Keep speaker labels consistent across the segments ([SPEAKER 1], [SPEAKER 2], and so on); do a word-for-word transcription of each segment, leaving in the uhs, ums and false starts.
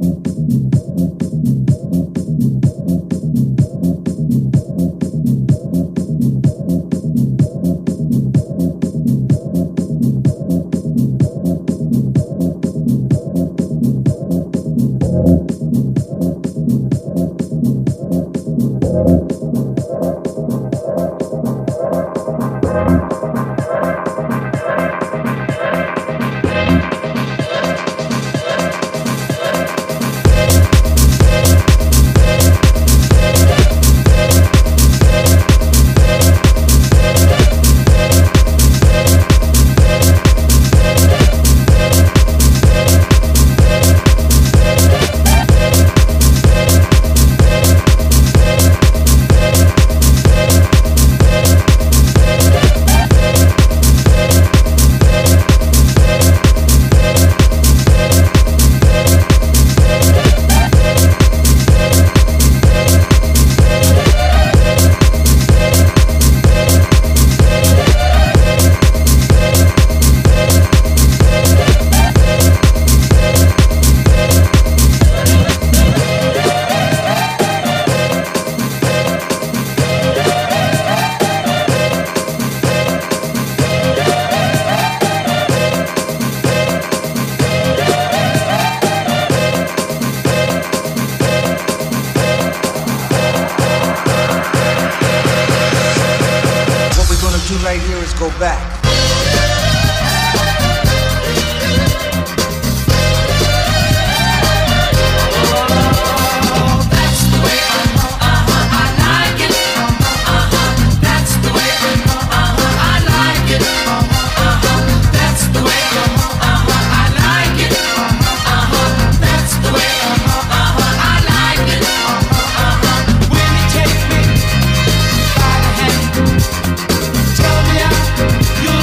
[SPEAKER 1] go back.
[SPEAKER 2] You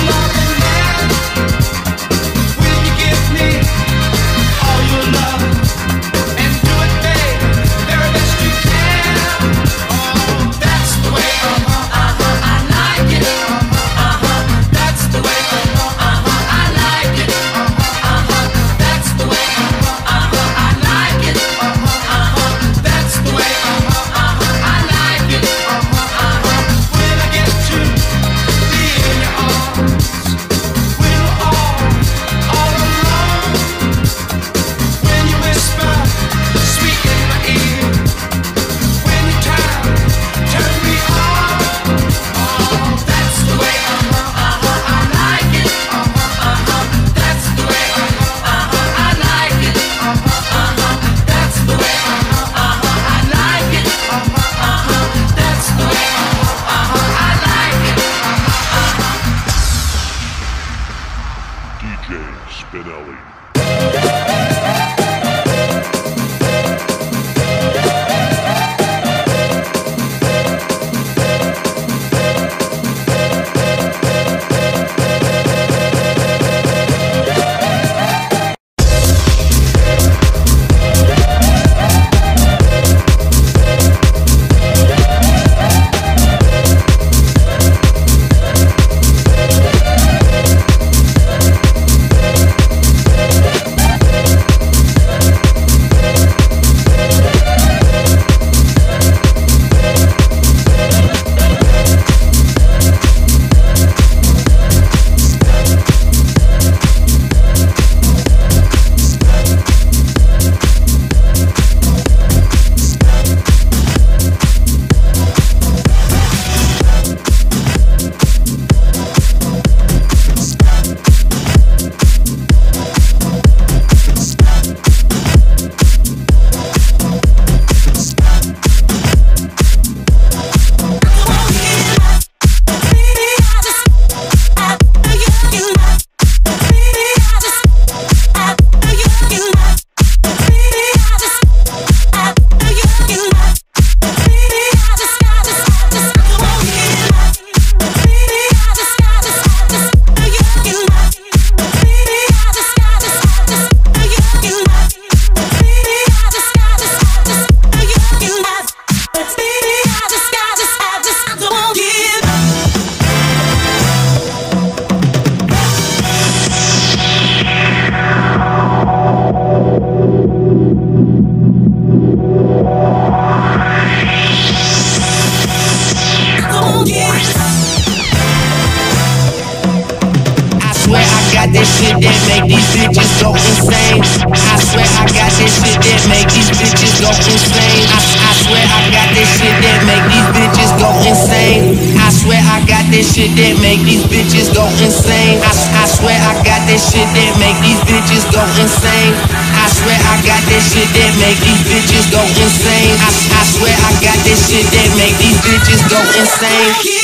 [SPEAKER 2] this shit that make these bitches go insane. I, I swear I got this shit that make these bitches go insane. I swear I got this shit that make these bitches go insane. I, I swear I got this shit that make these bitches go insane. I swear I got this shit that make these bitches go insane. I, I swear I got this shit that make these bitches go insane.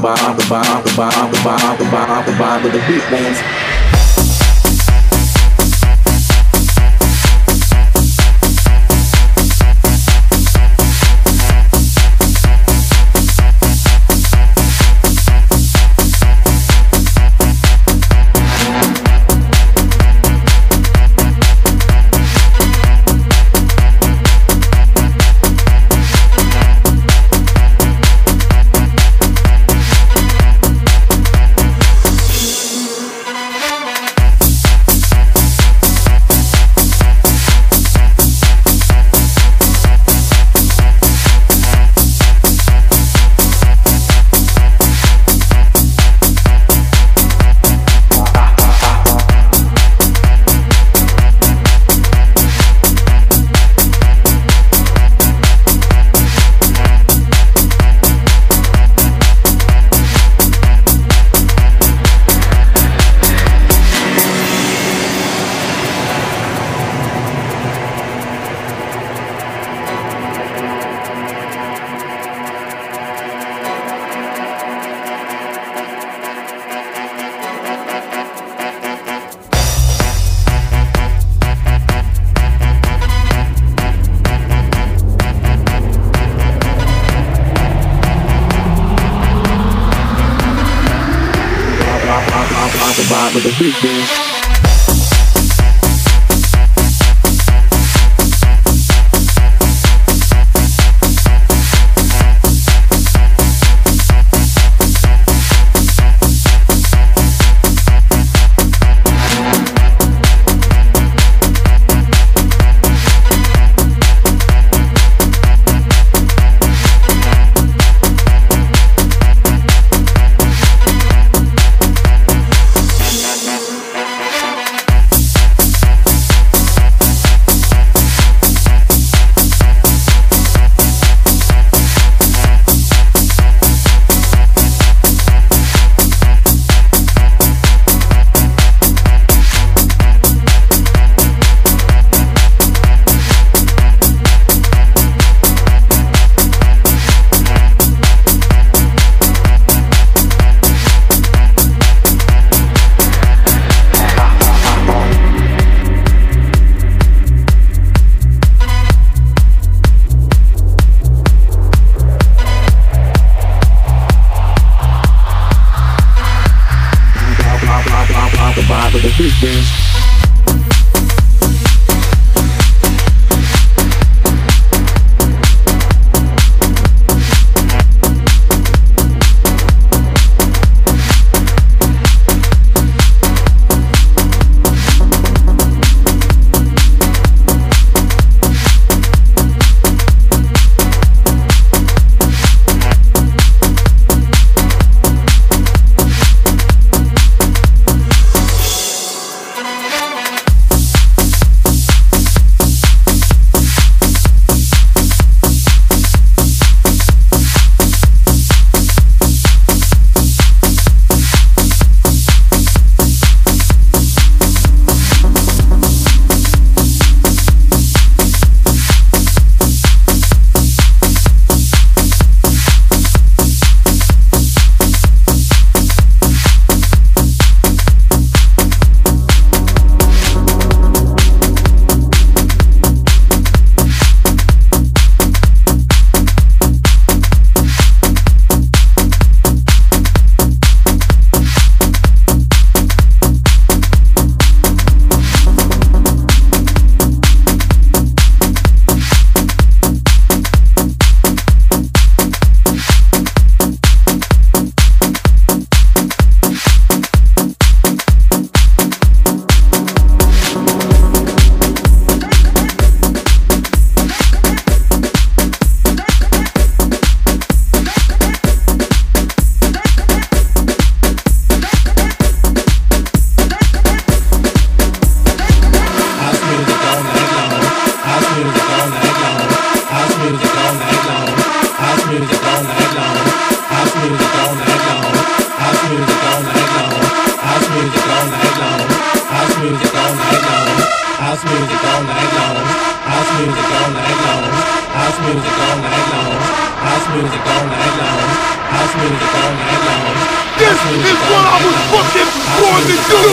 [SPEAKER 3] vibe, the vibe, the vibe, the vibe, the vibe, the vibe of the beat dance. The vibe of the beat dance.
[SPEAKER 4] music all night long. House music all night long. House music all night long. House music all night long.
[SPEAKER 5] This is what I was fucking born to do.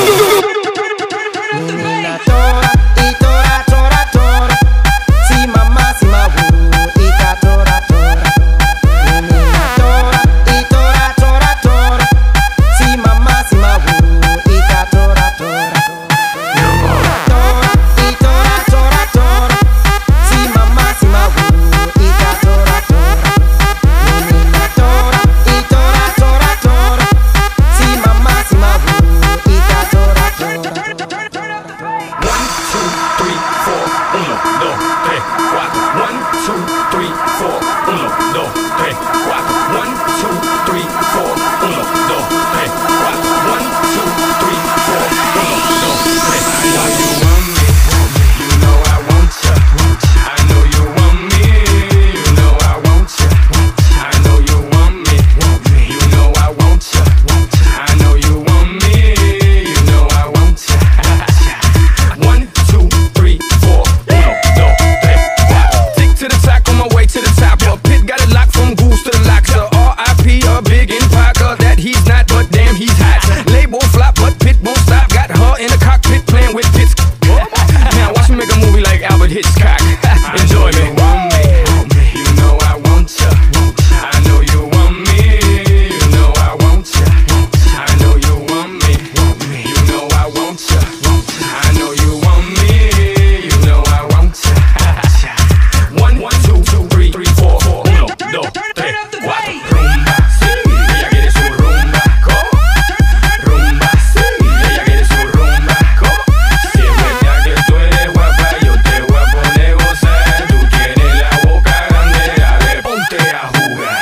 [SPEAKER 2] Menina tora, y tora, tora, tora. Si mamá, si mabu, y ta tora, tora. Menina tora, y tora, tora, tora. Si mamá, si mabu, y ta tora, tora. Menina tora, y tora, tora, tora. Si mamá, si mabu, y ta tora, tora. Menina tora, y tora, tora, tora. Si mamá, si mabu, y ta tora, tora.
[SPEAKER 6] One, two, three, four, uno, dos, tres, cuatro. One, two, three, four, uno, dos, tres, cuatro. One, two, three, four, uno, dos, tres, cuatro. One, two, three, four, uno, dos, tres. I know you want me, you know I want ya. I know you want me, you know I want ya. I know you want me, you know I want ya. I know you want me, you know I want ya. One, two, three, four, uno, dos, tres, cuatro. Tick to the track on my way to the top. A pit got it locked from goose to the locks. R I P a big in Parker that he's not, but damn he's hot. Label flop, but pit won't stop. Got her in the cockpit playing with pits. Now watch me make a movie like Albert Hitchcock. Enjoy me. You know I want ya. I know you want me. You know I want ya. I know you want me. You know I want ya. I know you want me. You know I want ya. One, one, two, two, three, three, four, four. Uno, dos, tres, cuatro. Rumba, sí, ella quiere su rumba. ¿Cómo? Rumba, sí, ella quiere su rumba. ¿Cómo? Si es verdad que tú eres guapa, yo te voy a poner gozar. Tú tienes la boca grande, dale, ponte a jugar.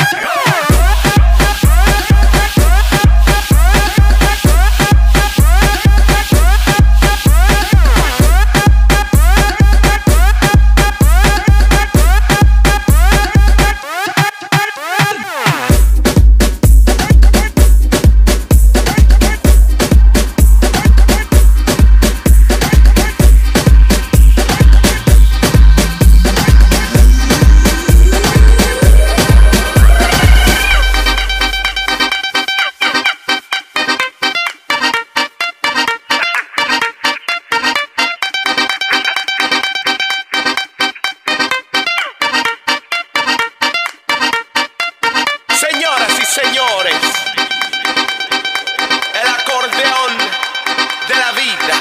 [SPEAKER 6] Señoras y señores, el acordeón de la vida.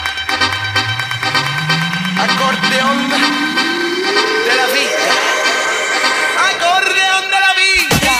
[SPEAKER 6] Acordeón de la vida. Acordeón de la vida.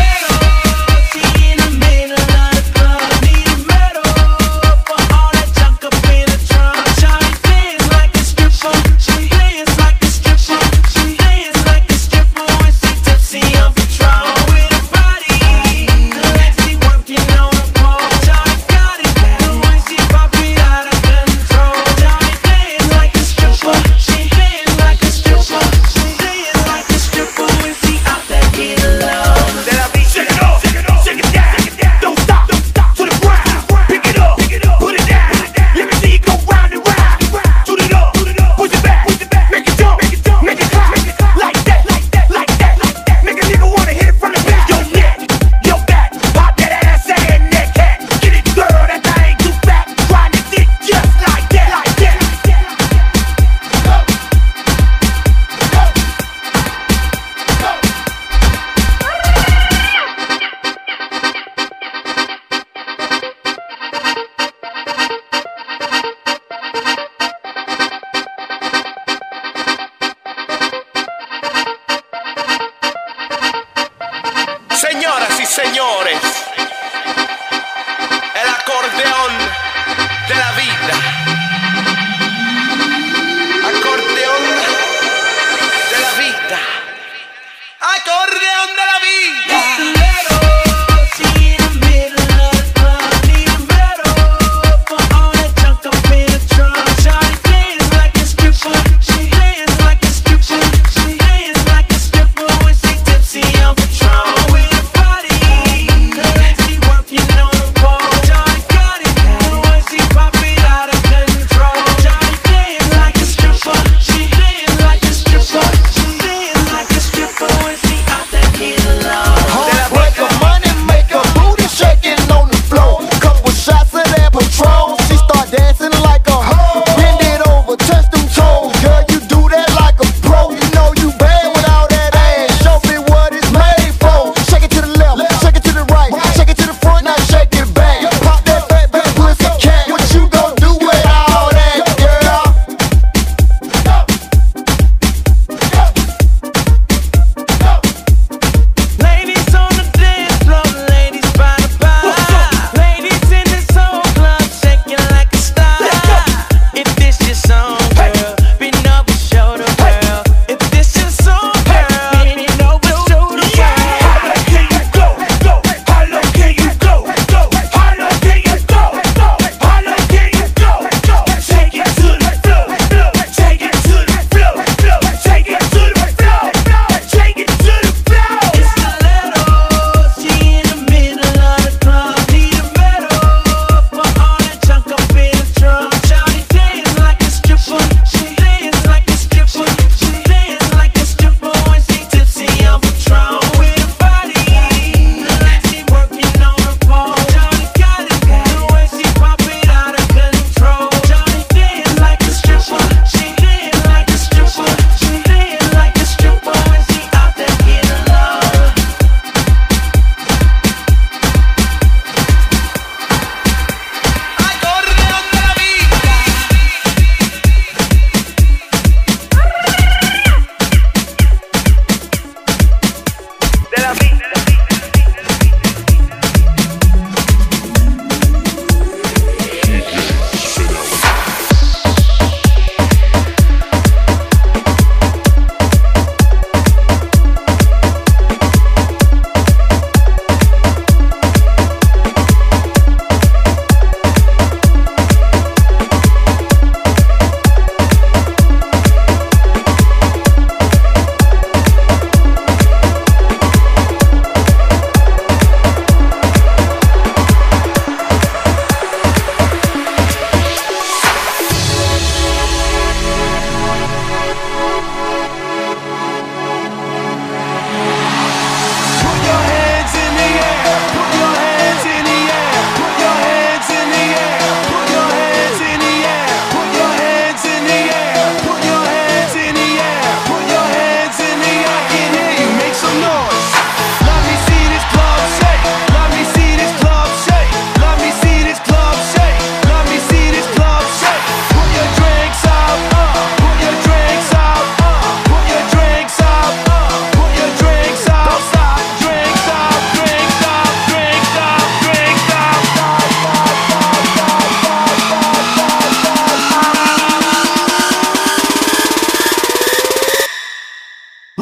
[SPEAKER 6] Señoras y señores, el acordeón de la vida. Acordeón de la vida. Acordeón de la vida.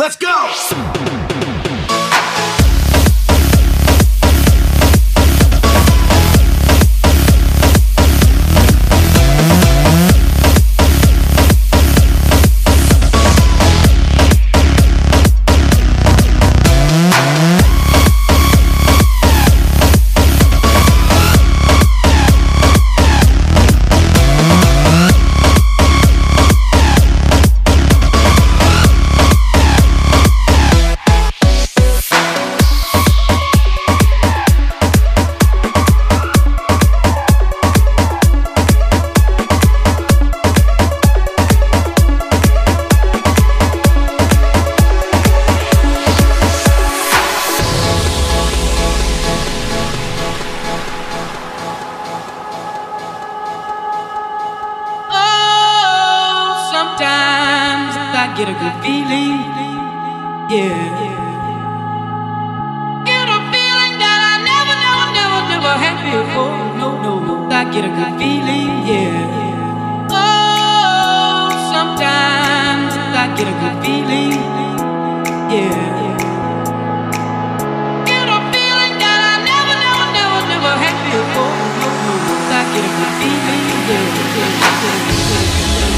[SPEAKER 1] Let's go!
[SPEAKER 2] Get a good feeling, yeah. Get a feeling that I never, never, never, never had before. No, no, no. I get a good feeling, yeah. Oh, sometimes I get a good feeling, yeah. Get a feeling that I never, never, never, never had before. No, no, no. I get a good feeling, yeah, yeah, yeah, yeah.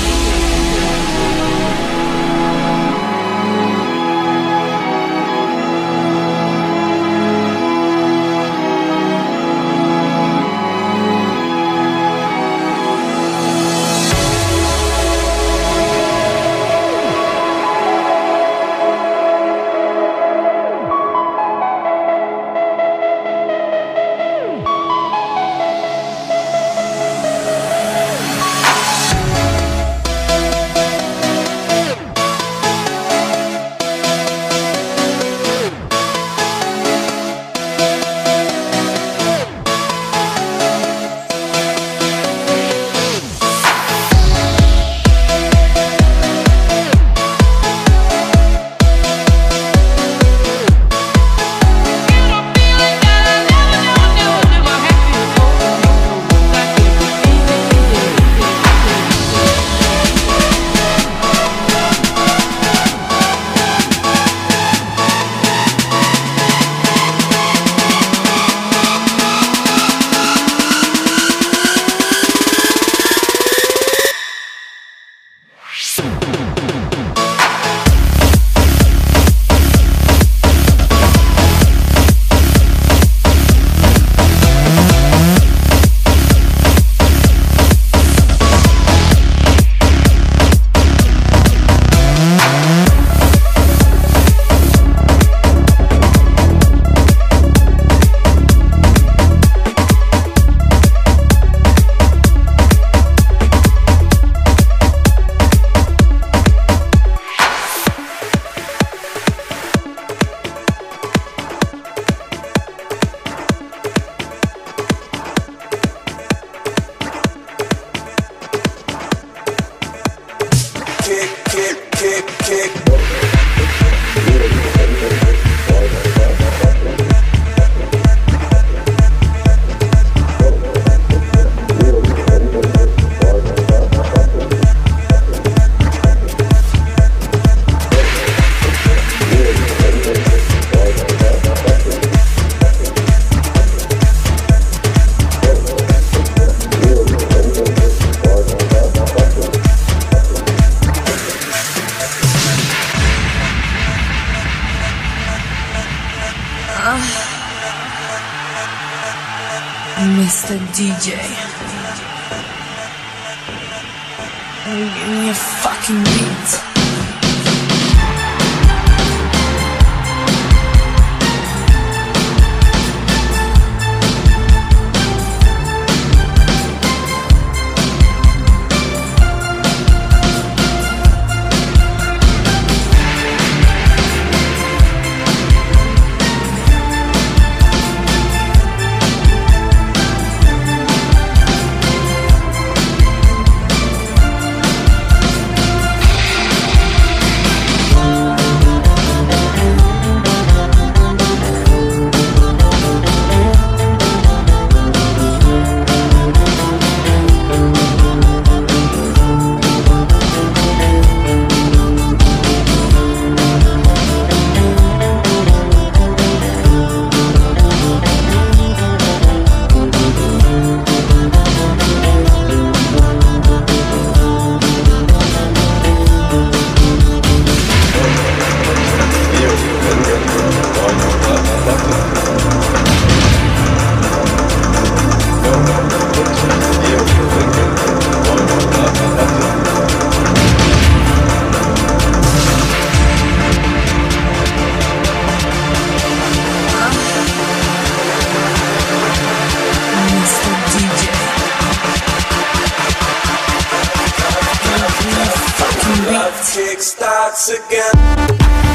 [SPEAKER 7] Mister D J, give me a fucking beat.
[SPEAKER 8] once again.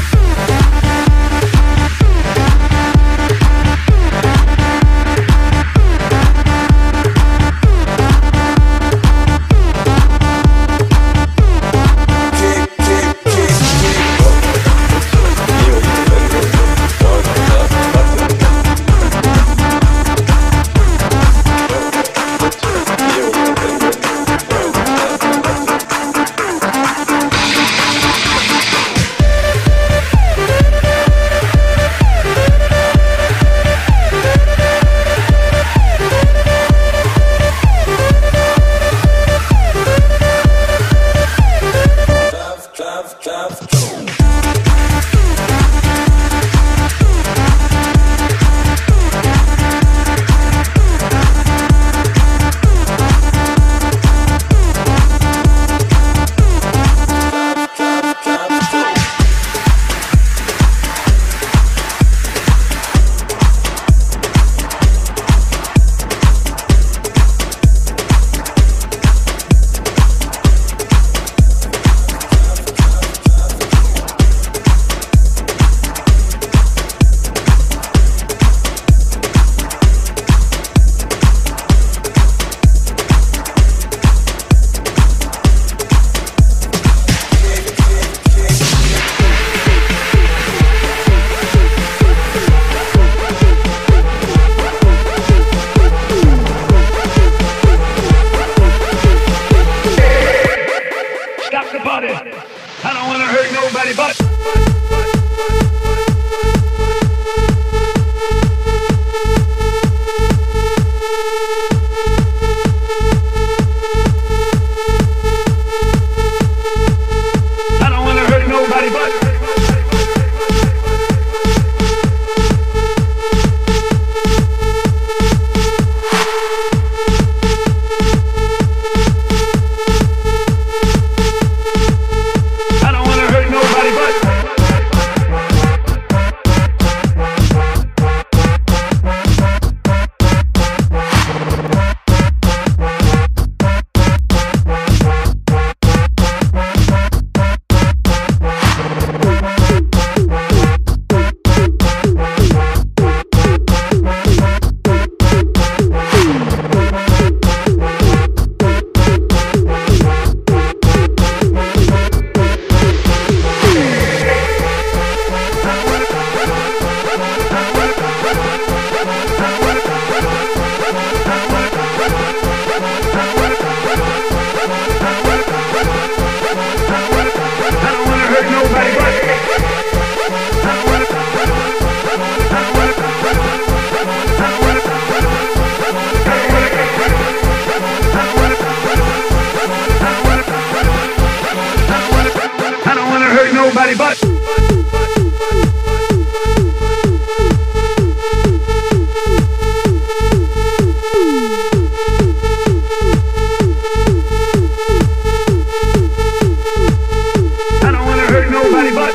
[SPEAKER 5] Nobody but I don't wanna hurt nobody but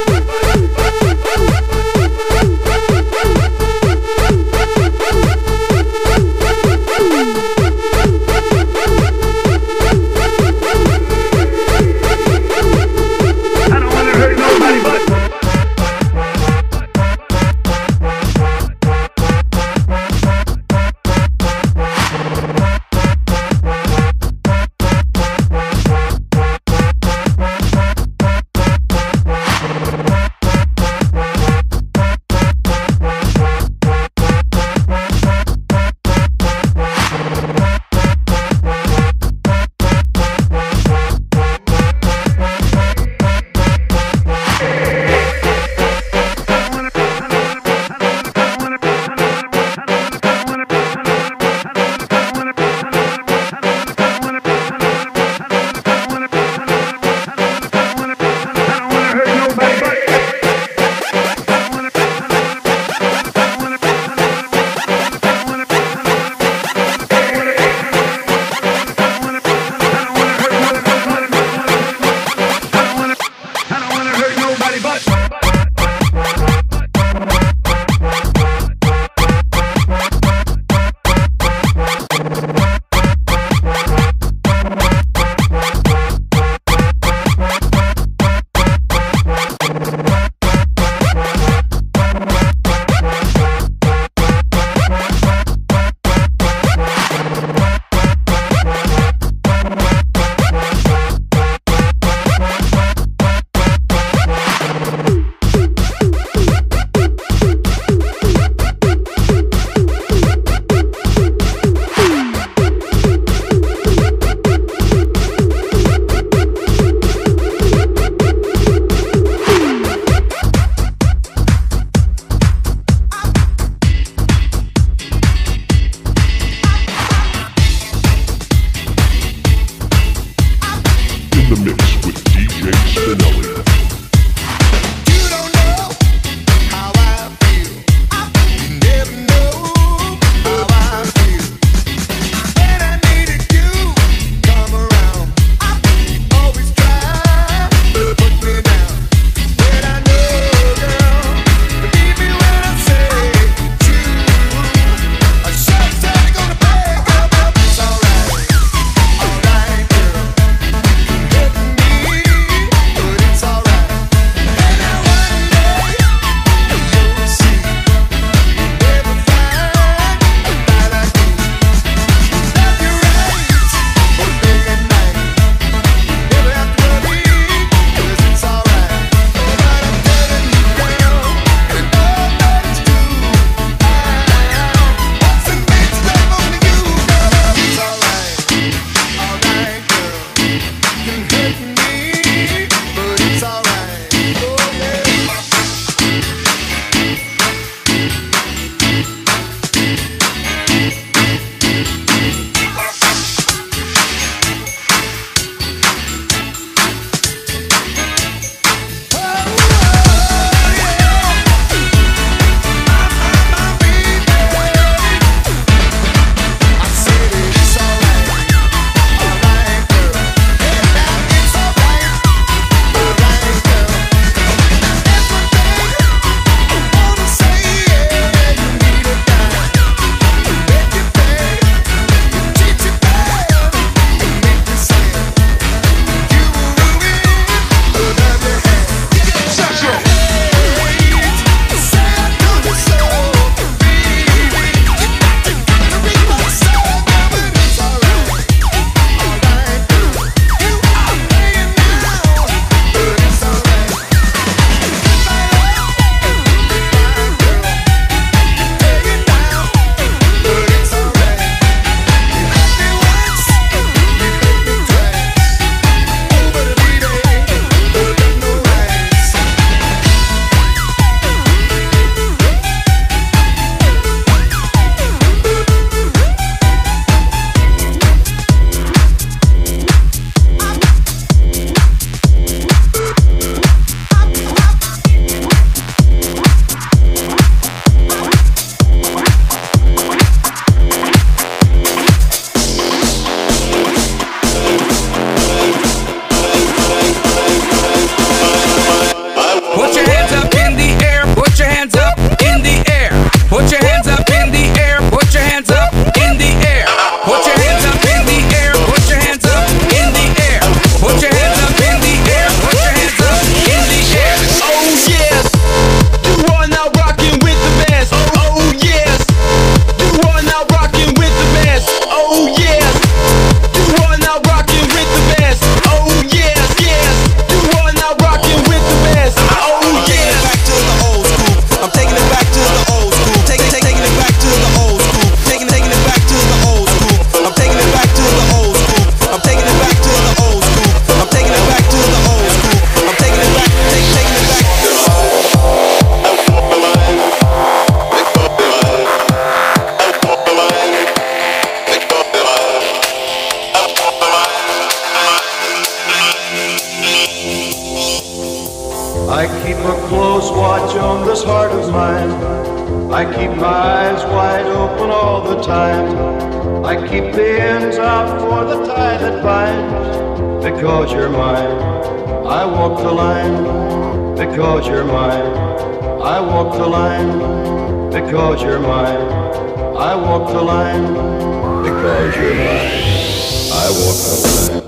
[SPEAKER 8] I keep a close watch on this heart of mine. I keep my eyes wide open all the time. I keep the ends out for the tie that binds. Because you're mine, I walk the line. Because you're mine, I walk the line. Because you're mine, I walk the line. Because you're mine, I walk the line.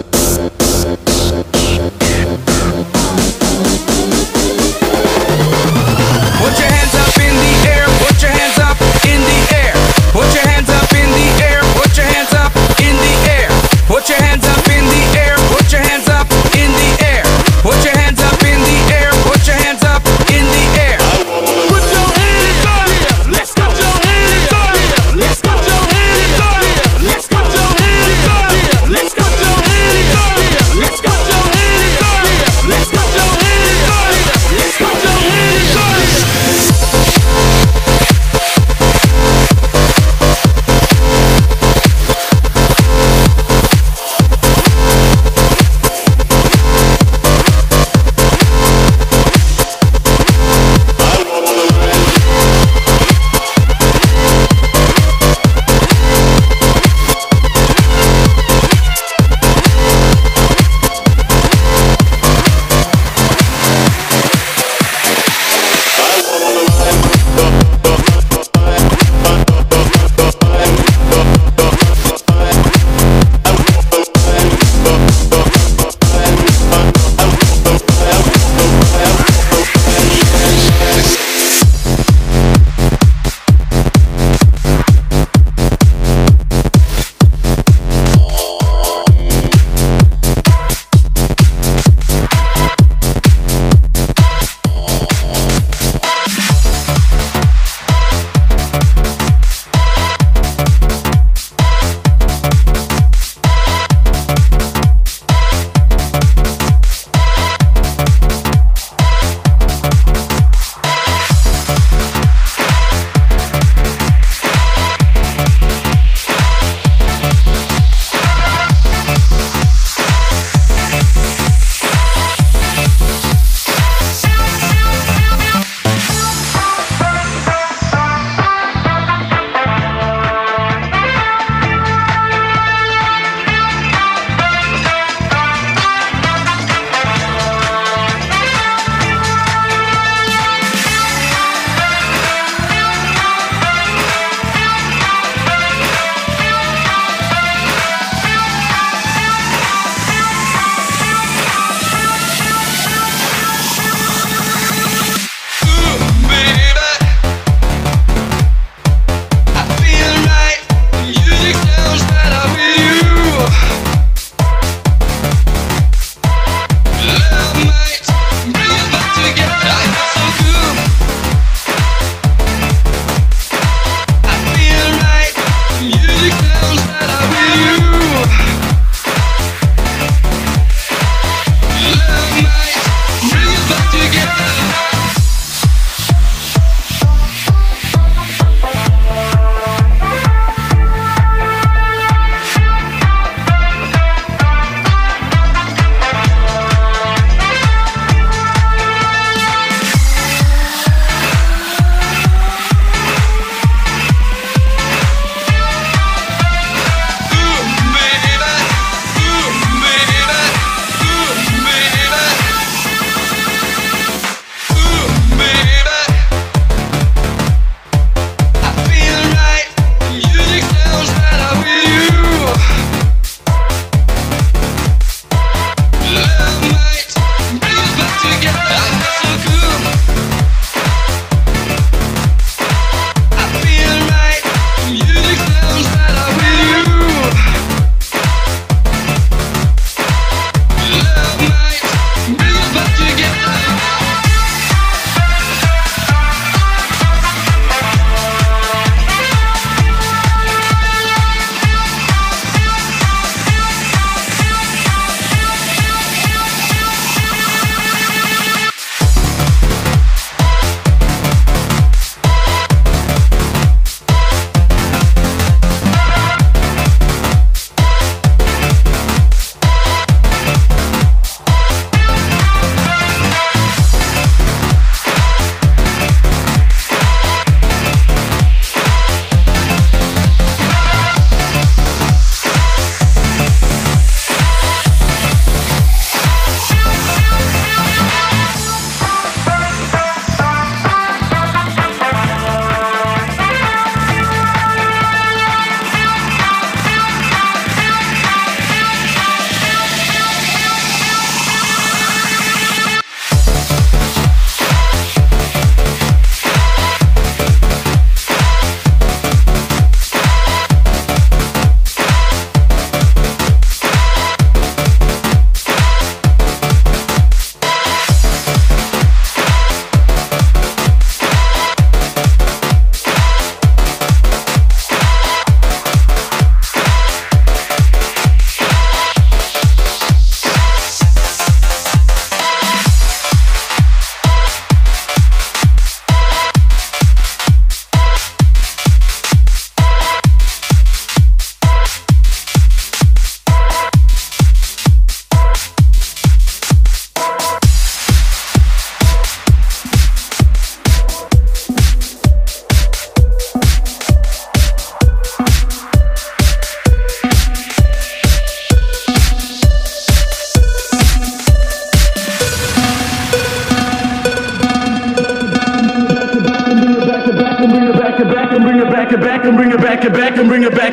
[SPEAKER 2] Put your hands up in the air, put your hands up in the air. Put your hands up in the air, put your hands up in the air. Put your hands up in the air, put your hands up in the air. Put your hands up in the air, put your hands up in the air.
[SPEAKER 5] Put your hands up. Let's go. Put your hands up. Let's go. Put your hands up. Let's go. Put your hands up. Let's go.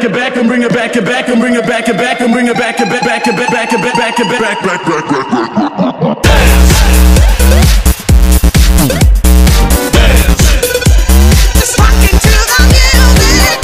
[SPEAKER 4] it back and bring it back and back and bring it back and back and bring it back and back back and back back and back back and back back back back back back.
[SPEAKER 2] Just rockin' to the music.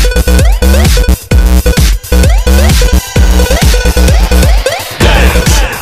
[SPEAKER 2] Dance.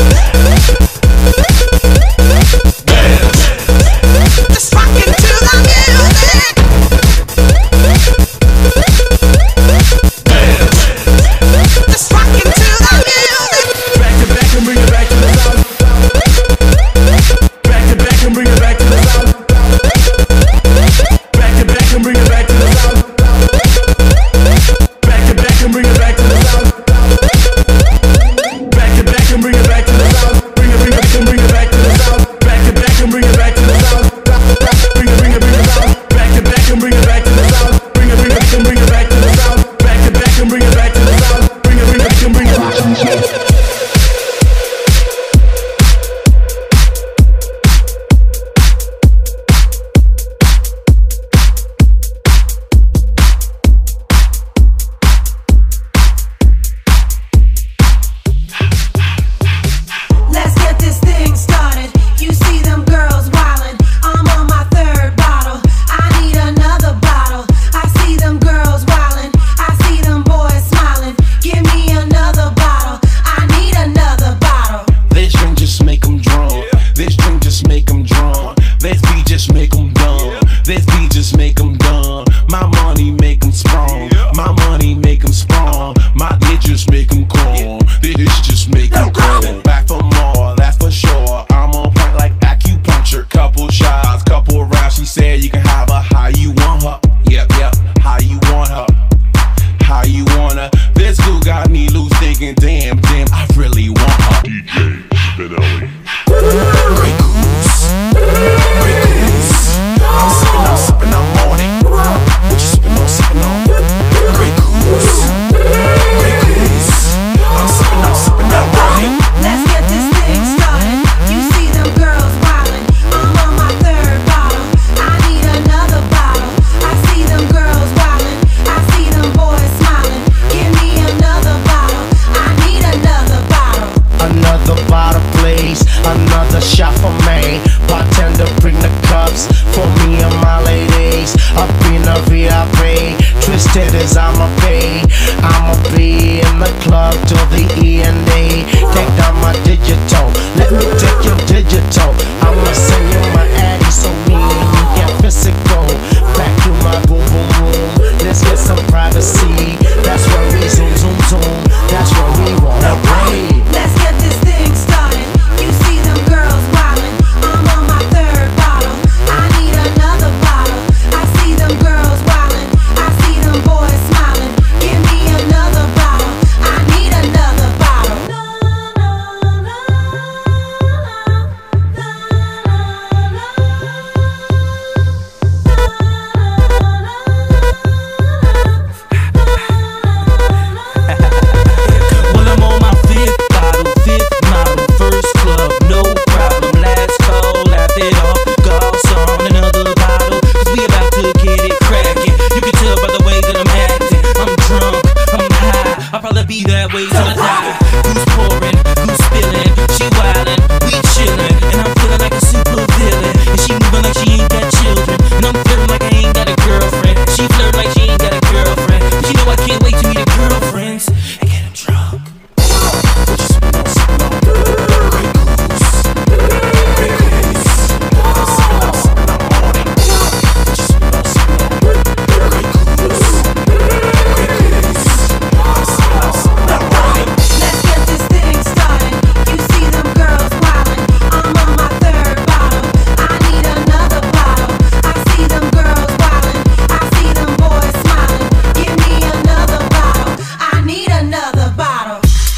[SPEAKER 9] Life be just make them dumb. My money make them sprung. My money make them sprung. My it just make them calm. This just make them calm. Back for more, that's for sure. I'm on point like acupuncture. Couple shots, couple rounds. She said you can have her how you want her. Yep, yep, how you want her. How you wanna? This girl got me loose thinking, damn, damn, I really want her.
[SPEAKER 5] D J Spinelli.
[SPEAKER 9] Great goose, great goose. I'm sippin', I'm sippin', I'm on it. What you sippin' on, sippin' on? Great goose, great goose. I'm sippin', I'm sippin', I'm on it.
[SPEAKER 10] Let's get this thing started. You see them girls wildin'. I'm on my third bottle. I need another bottle. I see them girls wildin'. I see them boys smiling. Give me another bottle. I need another bottle.
[SPEAKER 11] Another bottle, please. Another shot for me. Bartender, bring the cups for me and my ladies. Up in the V I P, twisted as I'ma be. I'ma be in the club till the E N D. Take down my digital, let me take your digital. I'ma send you my addy so me and you get physical. Back to my boom boom boom. Let's get some privacy. That's where we zoom zoom zoom. That's where we wanna be.
[SPEAKER 10] Let's get this thing started. You see them girls wildin'. I'm on my third bottle. I need another bottle. I see them girls wildin'. I see them boys smiling. Give me another bottle. I need another bottle.
[SPEAKER 2] Well, I'm on my fifth bottle, fifth model, first club, no problem. Last call, laugh it off, goss on another bottle. Cause we about to get it crackin'. You can tell by the way that I'm acting. I'm drunk, I'm high, I'll probably be that way till I die. Who's pouring, who's spilling, she wildin', we chillin'. And I'm feeling like a super villain. And she moving like she ain't got children. And I'm feeling like I ain't got a girlfriend. She flirt like she ain't got a girlfriend. But you know I can't wait to meet her girlfriends and get them drunk.
[SPEAKER 10] Let's get this thing started. You see them girls wildin'. I'm on my third bottle. I need another bottle. I see them girls wildin'. I see them boys smiling. Give me another bottle. I need another bottle.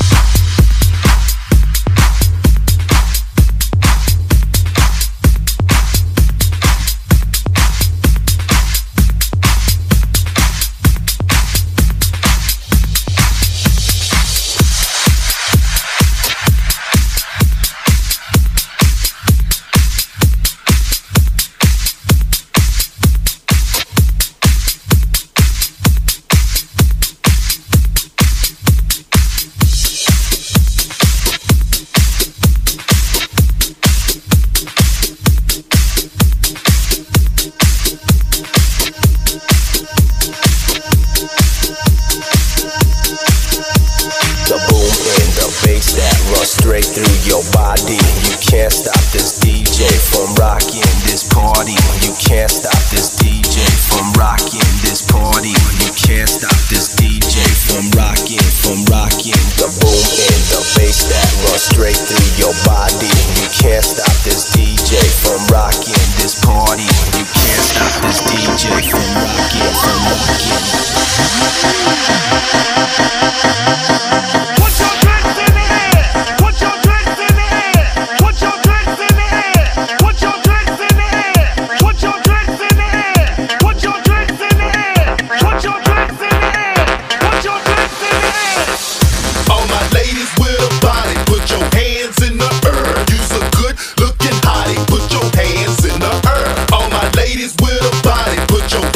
[SPEAKER 12] The boom and the bass that runs straight through your body. You can't stop this D J from rocking this party. You can't stop this D J from rocking this party. You can't stop this D J from rocking, from rocking. The boom and the bass that runs straight through your body. You can't stop this D J from rocking this party. You can't stop this D J from rocking, from rocking.
[SPEAKER 5] Put your drinks in the air. Put your drinks in the air. Put your drinks in the air. Put your drinks in the air. Put your drinks in the air. Put your drinks in the air. Put your drinks in the air. Put your drinks in the air.
[SPEAKER 13] All my ladies with a body, put your hands in the air. You's a good looking hottie, put your hands in the air. All my ladies with a body, put your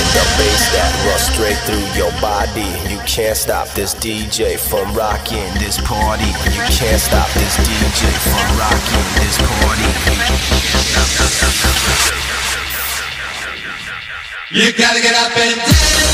[SPEAKER 12] The bass that runs straight through your body. You can't stop this D J from rocking this party. You can't stop this D J from rocking this party.
[SPEAKER 14] You gotta get up and dance.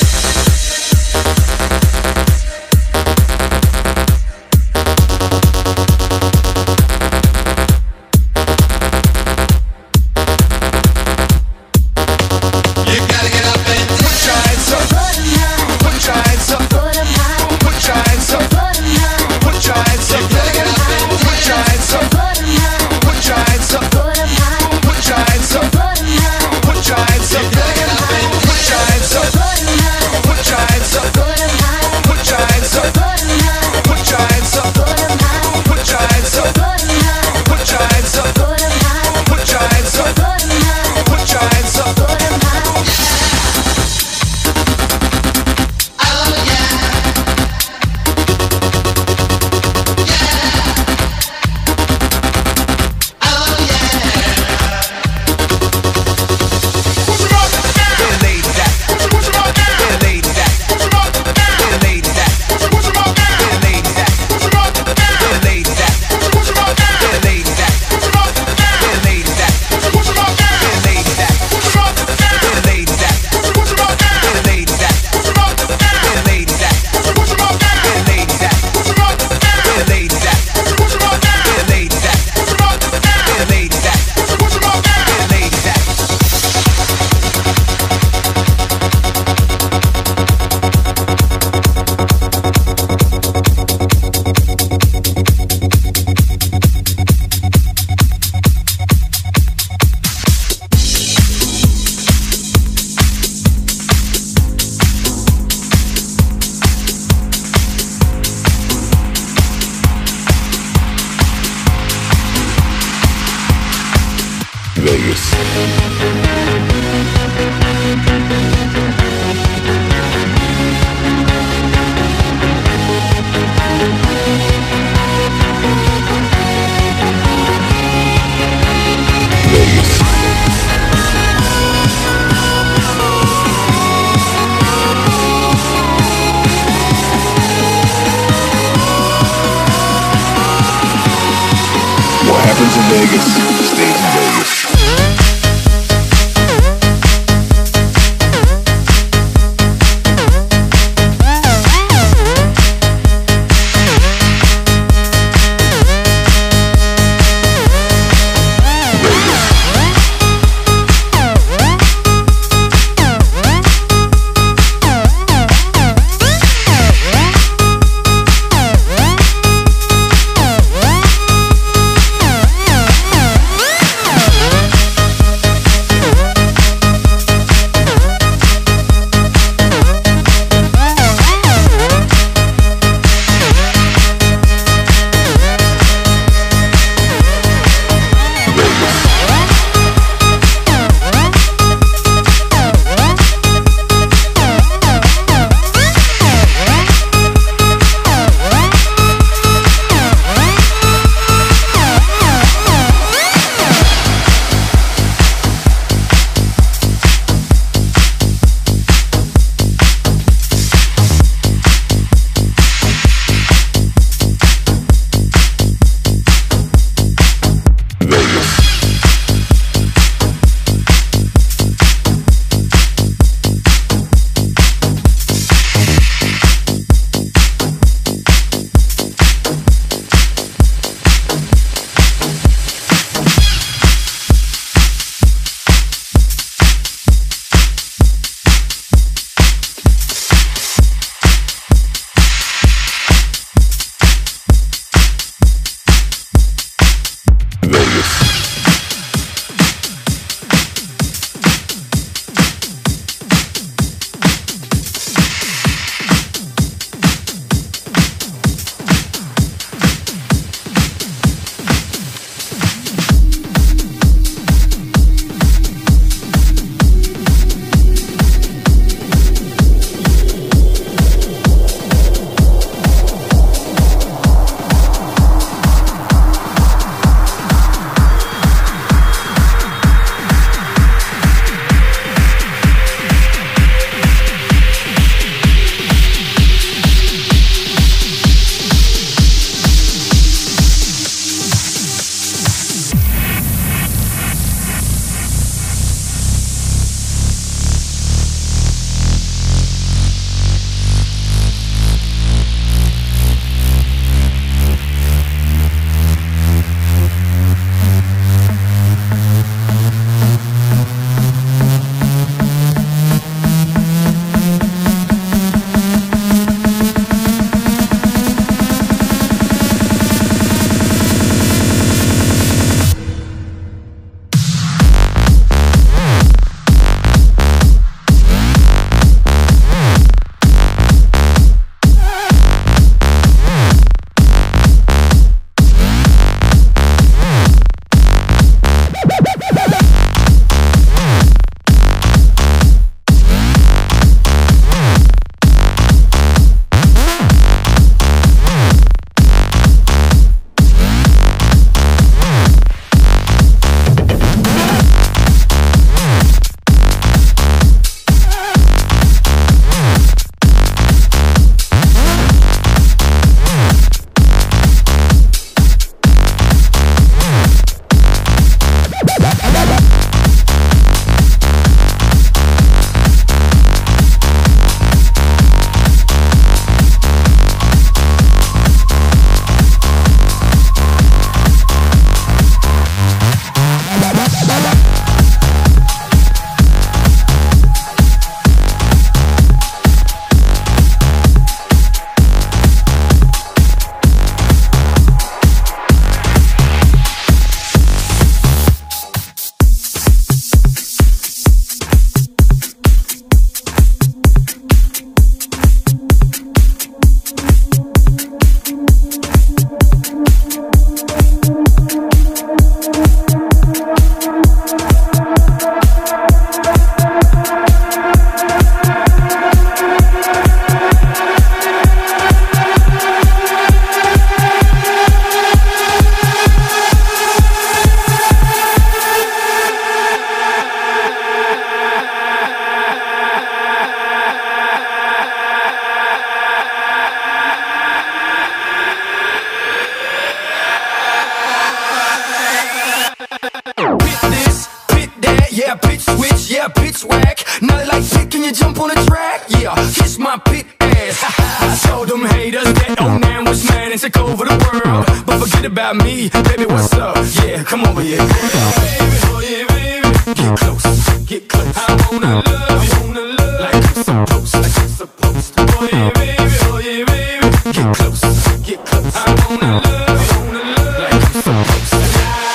[SPEAKER 15] yeah, pitch whack. Not like pit, can you jump on the track? Yeah, kiss my pit ass. I told them haters that old man was man and took over the world. But forget about me, baby, what's up? Yeah, come over here. Oh yeah, baby, oh yeah, baby. Get close, get close. I wanna love you, I wanna love like I'm supposed, like I'm supposed to. Oh yeah, baby, oh yeah, baby. Get close, get close. I wanna love you, I wanna love like I'm supposed to.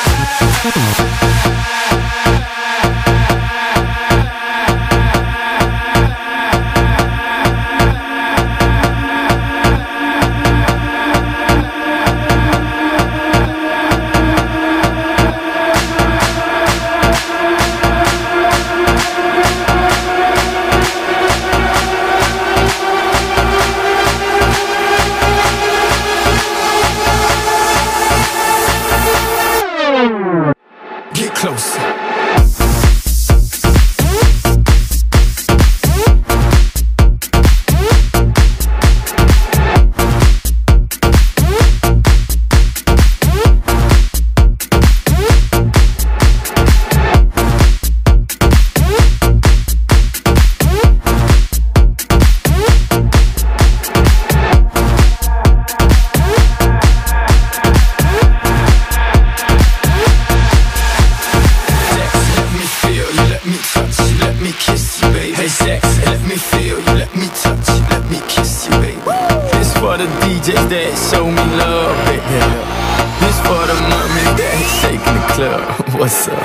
[SPEAKER 15] What's up?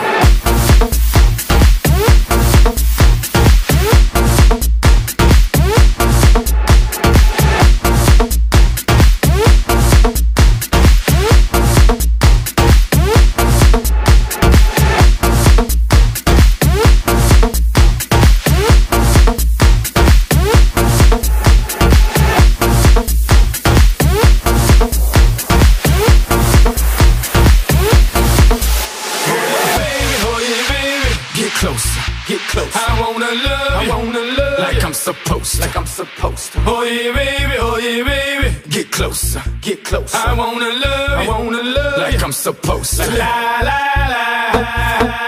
[SPEAKER 15] Get close. I wanna love, I wanna love like I'm supposed, like I'm supposed to. Oh yeah, baby, oh yeah, baby. Get closer, get closer. I wanna love, I wanna love like I'm supposed to. La la la.